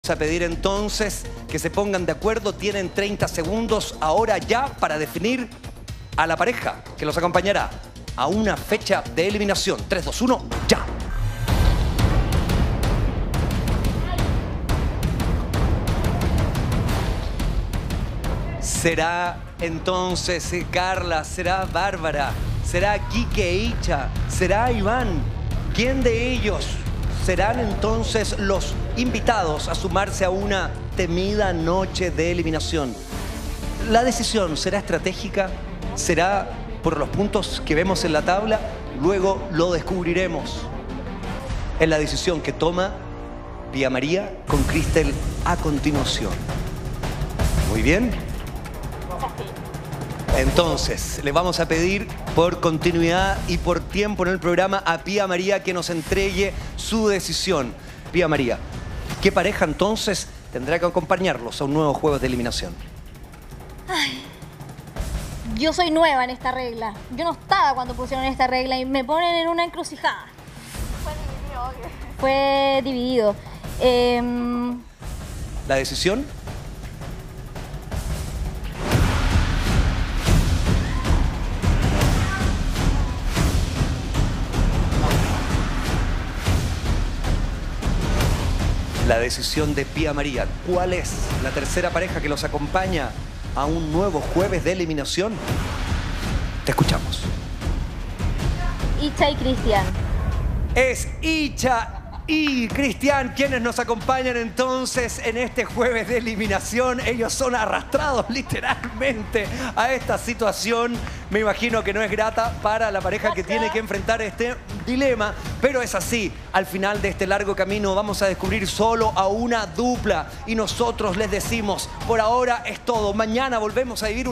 Vamos a pedir entonces que se pongan de acuerdo. Tienen 30 segundos ahora ya para definir a la pareja que los acompañará a una fecha de eliminación. 3, 2, 1, ya. ¿Será entonces Carla? ¿Será Bárbara? ¿Será Quique e Icha? ¿Será Iván? ¿Quién de ellos serán entonces los invitados a sumarse a una temida noche de eliminación? La decisión será estratégica, será por los puntos que vemos en la tabla, luego lo descubriremos. Es la decisión que toma Pía María con Cristel a continuación. Muy bien. Entonces, le vamos a pedir por continuidad y por tiempo en el programa a Pía María que nos entregue su decisión. Pía María, ¿qué pareja entonces tendrá que acompañarlos a un nuevo juego de eliminación? Ay, yo soy nueva en esta regla. Yo no estaba cuando pusieron esta regla y me ponen en una encrucijada. Fue dividido. ¿La decisión? La decisión de Pía María. ¿Cuál es la tercera pareja que los acompaña a un nuevo jueves de eliminación? Te escuchamos. Icha y Cristian. Es Icha y Cristian quienes nos acompañan entonces en este jueves de eliminación. Ellos son arrastrados literalmente a esta situación. Me imagino que no es grata para la pareja que tiene que enfrentar este dilema, pero es así. Al final de este largo camino vamos a descubrir solo a una dupla y nosotros les decimos, por ahora es todo. Mañana volvemos a vivir